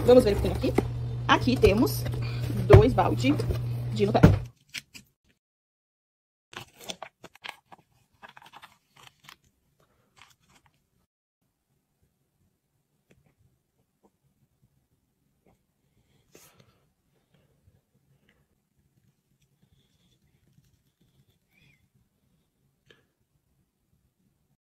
Vamos ver o que tem aqui. Aqui temos 2 baldes de Nutella.